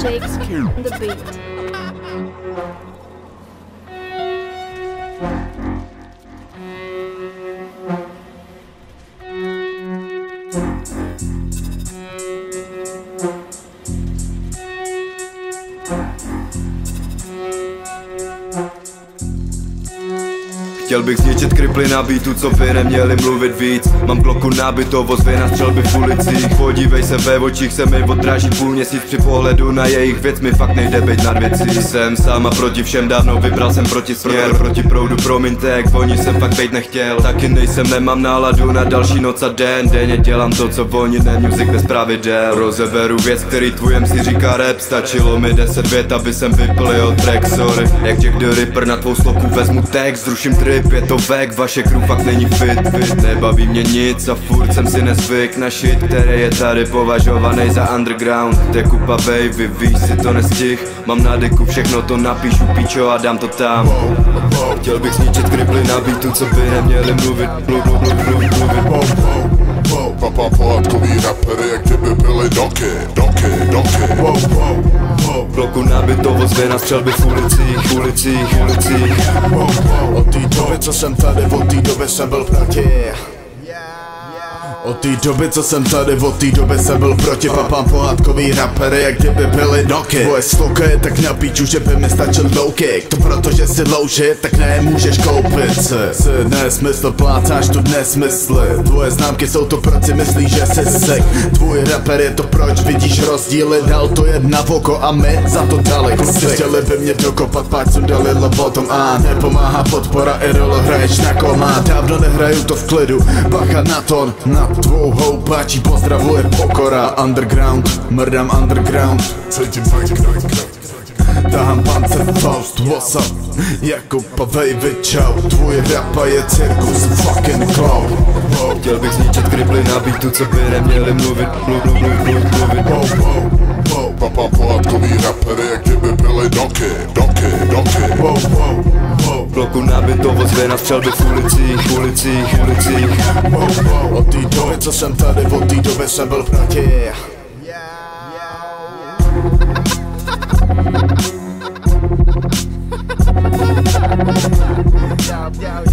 Jake's on the beat. Chtěl bych zničit kriply na beatu, co by neměli mluvit víc. Mám kloku nábytou, ozvy na střelby v ulicích. Podívej se, ve očích se mi odráží půlměsíc. Při pohledu na jejich věc mi fakt nejde bejt nad věcí. Jsem sám a proti všem dávno vybral jsem proti směr. Proti proudu, promiňte, jak oni jsem fakt bejt nechtěl. Taky nejsem, nemám náladu na další noc a den. Denně dělám to, co oni, ne music bez pravidel. Rozeberu věc, který tvůj MC říká rap. Stačilo mi 10 vět, aby jsem vyplil track, sorry. Jak Jack the Ripper na tvou sloku vezmu text, zruším trip. Je to vek, vaše crew fakt není fit. Nebaví mě nic a furt jsem si nezvyk na shit, který je tady považovaný za underground. To kupa baby, víš si to nestih. Mám na deku, všechno to napíšu píčo a dám to tam. Chtěl bych zničit kriply na beatu, co by neměli mluvit. Papám pohádkový rapery, jak kdyby byli doky. Bloku nábytou, ozvy na střelby v ulicích. Od té doby, co jsem tady, od té doby jsem byl proti. Od té doby, co jsem tady, od té doby jsem byl proti. Papám pohádkový rapery, jak kdyby byli doky. Tvoje sloka je tak na píču, že by mi stačil low kick. To protože si loužit, tak nemůžeš koupit si nesmysl, plácáš tu nesmysly. Tvoje známky jsou to, proč si myslíš, že jsi sick. Tvůj rapper je to, proč vidíš rozdíly. Dal to jedna v oko a my za to dali kusy. Chtěli by mě dokopat, páč sundali lobotom a nepomáhá podpora, Irolo hraješ na koma. Dávno nehraju to v klidu, bacha na ton, na tvou houpačí pozdravuje pokora. Underground, mrdám underground. Tahám Panzerfaust, what's up? Jakuba baby, čau. Tvůj rapa je cirkus, fucking clown. Chtěl bych zničit kriply na beatu, co by neměli mluvit. Papám pohádkový rapery, jak kdyby byli doky. Bloku nábytou, ozvy na střelby v ulicích. Od té doby, co jsem tady, od té doby jsem byl proti.